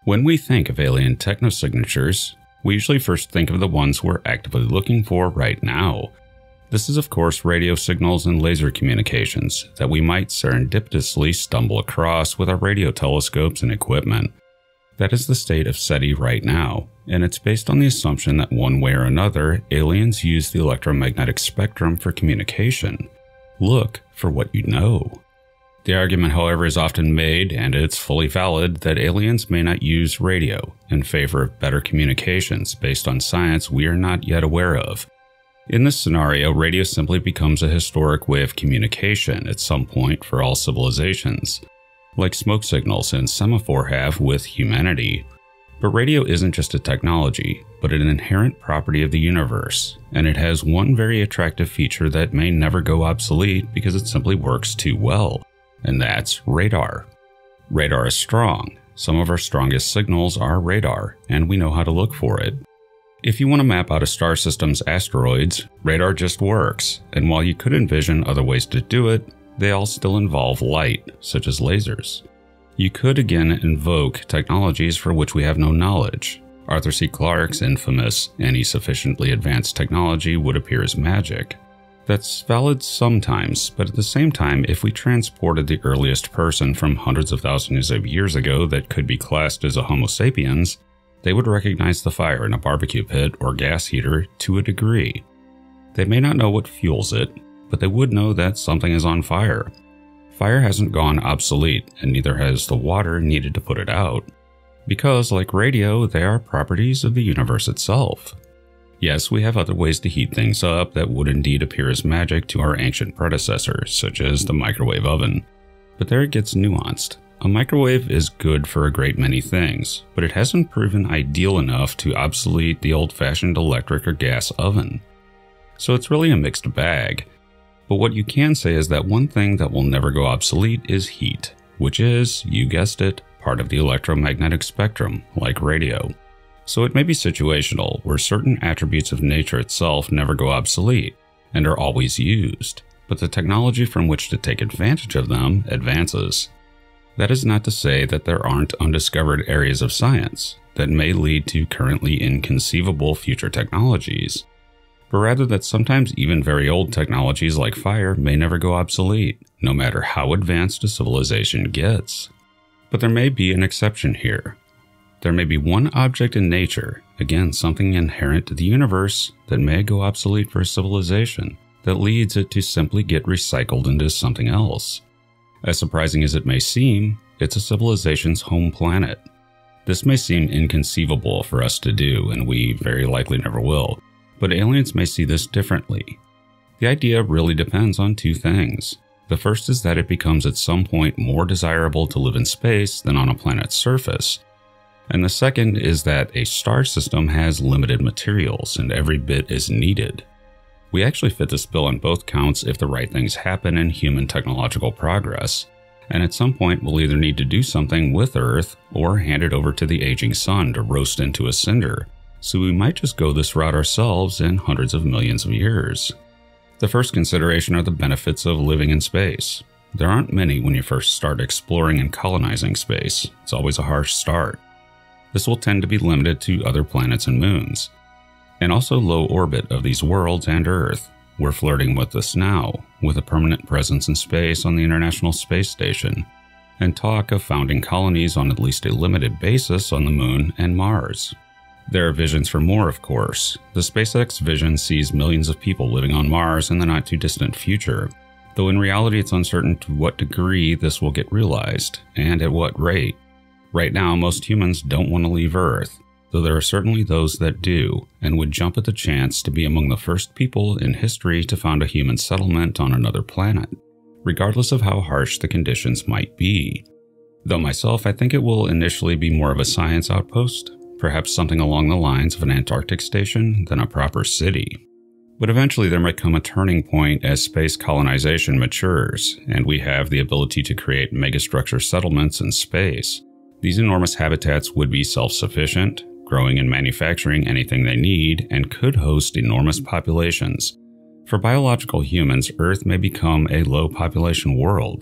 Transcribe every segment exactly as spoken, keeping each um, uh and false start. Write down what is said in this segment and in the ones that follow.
When we think of alien technosignatures, we usually first think of the ones we're actively looking for right now. This is of course radio signals and laser communications that we might serendipitously stumble across with our radio telescopes and equipment. That is the state of SETI right now, and it's based on the assumption that one way or another, aliens use the electromagnetic spectrum for communication. Look for what you know. The argument, however, is often made, and it's fully valid, that aliens may not use radio in favor of better communications based on science we are not yet aware of. In this scenario, radio simply becomes a historic way of communication at some point for all civilizations, like smoke signals and semaphore have with humanity. But radio isn't just a technology, but an inherent property of the universe, and it has one very attractive feature that may never go obsolete because it simply works too well. And that's radar. Radar is strong. Some of our strongest signals are radar, and we know how to look for it. If you want to map out a star system's asteroids, radar just works, and while you could envision other ways to do it, they all still involve light, such as lasers. You could again invoke technologies for which we have no knowledge. Arthur C. Clarke's infamous "any sufficiently advanced technology would appear as magic." That's valid sometimes, but at the same time, if we transported the earliest person from hundreds of thousands of years ago that could be classed as a Homo sapiens, they would recognize the fire in a barbecue pit or gas heater to a degree. They may not know what fuels it, but they would know that something is on fire. Fire hasn't gone obsolete, and neither has the water needed to put it out, because, like radio, they are properties of the universe itself. Yes, we have other ways to heat things up that would indeed appear as magic to our ancient predecessors, such as the microwave oven. But there it gets nuanced. A microwave is good for a great many things, but it hasn't proven ideal enough to obsolete the old-fashioned electric or gas oven. So it's really a mixed bag. But what you can say is that one thing that will never go obsolete is heat, which is, you guessed it, part of the electromagnetic spectrum, like radio. So it may be situational, where certain attributes of nature itself never go obsolete, and are always used, but the technology from which to take advantage of them advances. That is not to say that there aren't undiscovered areas of science that may lead to currently inconceivable future technologies, but rather that sometimes even very old technologies like fire may never go obsolete, no matter how advanced a civilization gets. But there may be an exception here. There may be one object in nature, again something inherent to the universe, that may go obsolete for a civilization, that leads it to simply get recycled into something else. As surprising as it may seem, it's a civilization's home planet. This may seem inconceivable for us to do, and we very likely never will, but aliens may see this differently. The idea really depends on two things. The first is that it becomes at some point more desirable to live in space than on a planet's surface. And the second is that a star system has limited materials and every bit is needed. We actually fit this bill on both counts if the right things happen in human technological progress, and at some point we'll either need to do something with Earth or hand it over to the aging sun to roast into a cinder, so we might just go this route ourselves in hundreds of millions of years. The first consideration are the benefits of living in space. There aren't many when you first start exploring and colonizing space. It's always a harsh start. This will tend to be limited to other planets and moons, and also low orbit of these worlds and Earth. We're flirting with this now, with a permanent presence in space on the International Space Station, and talk of founding colonies on at least a limited basis on the Moon and Mars. There are visions for more, of course. The SpaceX vision sees millions of people living on Mars in the not-too-distant future, though in reality it's uncertain to what degree this will get realized, and at what rate. Right now, most humans don't want to leave Earth, though there are certainly those that do, and would jump at the chance to be among the first people in history to found a human settlement on another planet, regardless of how harsh the conditions might be. Though myself, I think it will initially be more of a science outpost, perhaps something along the lines of an Antarctic station than a proper city. But eventually there might come a turning point as space colonization matures, and we have the ability to create megastructure settlements in space. These enormous habitats would be self-sufficient, growing and manufacturing anything they need, and could host enormous populations. For biological humans, Earth may become a low-population world,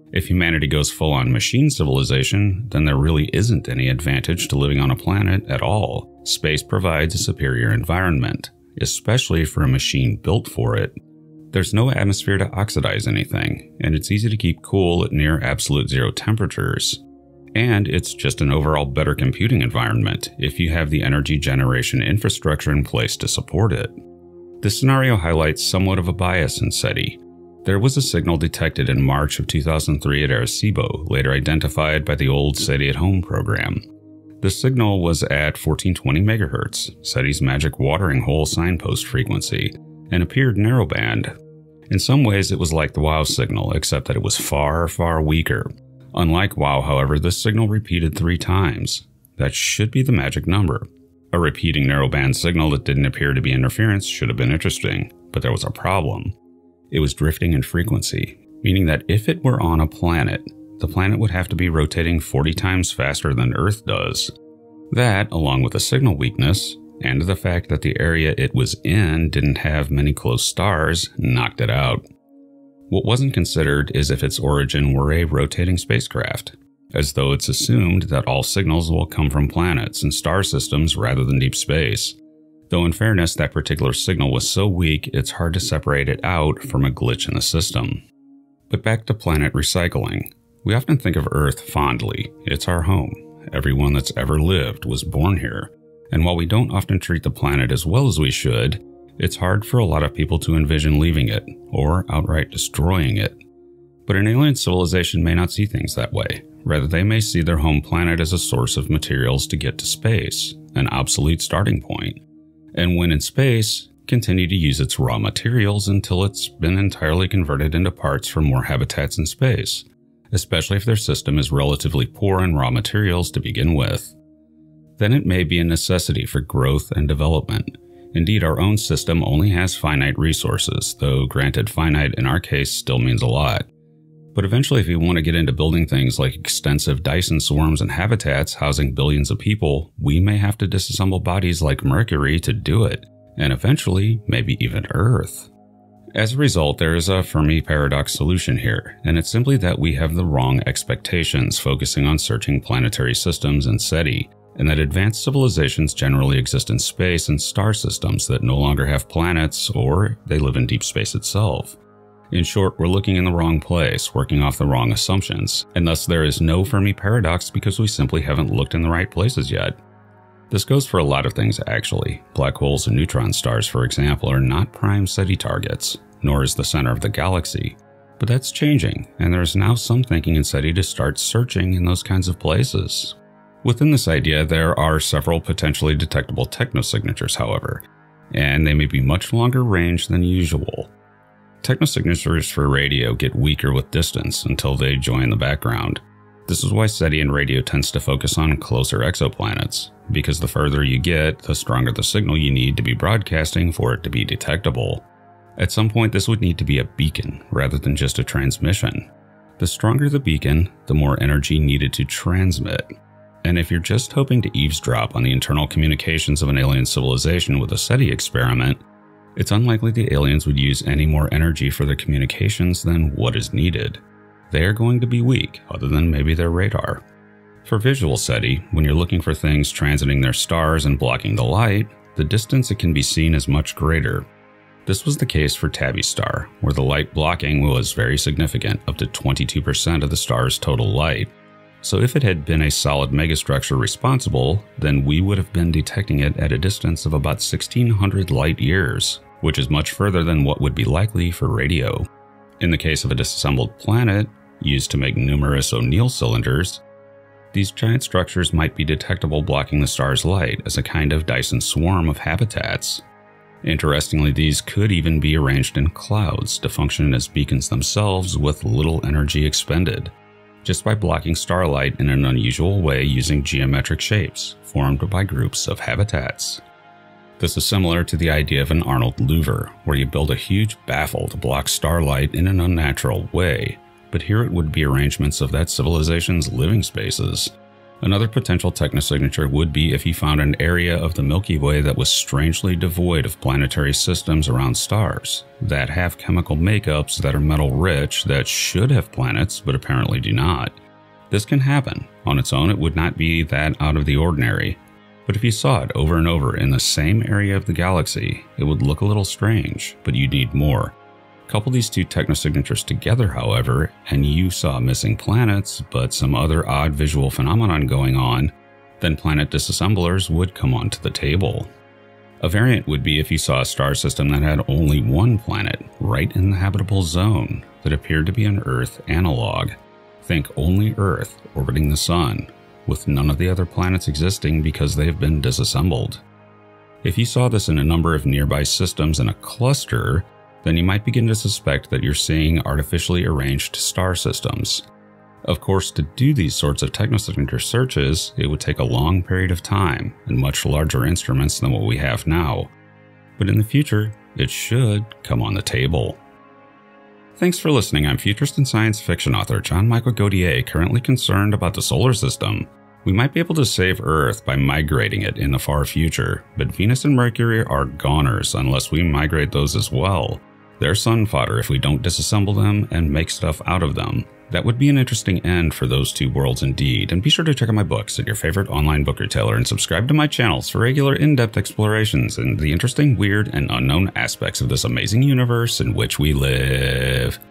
If humanity goes full-on machine civilization, then there really isn't any advantage to living on a planet at all. Space provides a superior environment, especially for a machine built for it. There's no atmosphere to oxidize anything, and it's easy to keep cool at near absolute zero temperatures. And it's just an overall better computing environment if you have the energy generation infrastructure in place to support it. This scenario highlights somewhat of a bias in SETI. There was a signal detected in March of two thousand three at Arecibo, later identified by the old SETI at Home program. The signal was at fourteen twenty megahertz, SETI's magic watering hole signpost frequency, and appeared narrowband. In some ways it was like the WOW signal, except that it was far, far weaker. Unlike WOW, however, this signal repeated three times. That should be the magic number. A repeating narrowband signal that didn't appear to be interference should have been interesting, but there was a problem. It was drifting in frequency, meaning that if it were on a planet, the planet would have to be rotating forty times faster than Earth does. That, along with the signal weakness, and the fact that the area it was in didn't have many close stars, knocked it out. What wasn't considered is if its origin were a rotating spacecraft, as though it's assumed that all signals will come from planets and star systems rather than deep space. Though in fairness, that particular signal was so weak it's hard to separate it out from a glitch in the system. But back to planet recycling. We often think of Earth fondly. It's our home. Everyone that's ever lived was born here. And while we don't often treat the planet as well as we should, it's hard for a lot of people to envision leaving it, or outright destroying it. But an alien civilization may not see things that way. Rather, they may see their home planet as a source of materials to get to space, an obsolete starting point. And when in space, continue to use its raw materials until it's been entirely converted into parts for more habitats in space, especially if their system is relatively poor in raw materials to begin with. Then it may be a necessity for growth and development. Indeed, our own system only has finite resources, though granted finite in our case still means a lot. But eventually, if you want to get into building things like extensive Dyson swarms and habitats housing billions of people, we may have to disassemble bodies like Mercury to do it, and eventually, maybe even Earth. As a result, there is a Fermi Paradox solution here, and it's simply that we have the wrong expectations focusing on searching planetary systems and SETI, and that advanced civilizations generally exist in space and star systems that no longer have planets, or they live in deep space itself. In short, we're looking in the wrong place, working off the wrong assumptions, and thus there is no Fermi Paradox because we simply haven't looked in the right places yet. This goes for a lot of things actually. Black holes and neutron stars, for example, are not prime SETI targets, nor is the center of the galaxy. But that's changing, and there is now some thinking in SETI to start searching in those kinds of places. Within this idea, there are several potentially detectable technosignatures, however, and they may be much longer range than usual. Technosignatures for radio get weaker with distance until they join the background. This is why SETI and radio tends to focus on closer exoplanets, because the further you get, the stronger the signal you need to be broadcasting for it to be detectable. At some point, this would need to be a beacon rather than just a transmission. The stronger the beacon, the more energy needed to transmit. And if you're just hoping to eavesdrop on the internal communications of an alien civilization with a SETI experiment, it's unlikely the aliens would use any more energy for their communications than what is needed. They are going to be weak, other than maybe their radar. For visual SETI, when you're looking for things transiting their stars and blocking the light, the distance it can be seen is much greater. This was the case for Tabby's star, where the light blocking was very significant, up to twenty-two percent of the star's total light. So if it had been a solid megastructure responsible, then we would have been detecting it at a distance of about sixteen hundred light years, which is much further than what would be likely for radio. In the case of a disassembled planet, used to make numerous O'Neill cylinders, these giant structures might be detectable blocking the star's light as a kind of Dyson swarm of habitats. Interestingly, these could even be arranged in clouds to function as beacons themselves with little energy expended, just by blocking starlight in an unusual way using geometric shapes formed by groups of habitats. This is similar to the idea of an Arnold louver, where you build a huge baffle to block starlight in an unnatural way, but here it would be arrangements of that civilization's living spaces. Another potential technosignature would be if you found an area of the Milky Way that was strangely devoid of planetary systems around stars, that have chemical makeups that are metal-rich that should have planets but apparently do not. This can happen. On its own, it would not be that out of the ordinary. But if you saw it over and over in the same area of the galaxy, it would look a little strange, but you'd need more. Couple these two technosignatures together, however, and you saw missing planets, but some other odd visual phenomenon going on, then planet disassemblers would come onto the table. A variant would be if you saw a star system that had only one planet, right in the habitable zone, that appeared to be an Earth analog. Think only Earth orbiting the Sun, with none of the other planets existing because they have been disassembled. If you saw this in a number of nearby systems in a cluster, then you might begin to suspect that you're seeing artificially arranged star systems. Of course, to do these sorts of technosignature searches, it would take a long period of time and much larger instruments than what we have now. But in the future, it should come on the table. Thanks for listening. I'm futurist and science fiction author John Michael Godier, currently concerned about the solar system. We might be able to save Earth by migrating it in the far future, but Venus and Mercury are goners unless we migrate those as well. They're sun fodder if we don't disassemble them and make stuff out of them. That would be an interesting end for those two worlds indeed, and be sure to check out my books at your favorite online book retailer and subscribe to my channels for regular in-depth explorations and the interesting, weird, and unknown aspects of this amazing universe in which we live.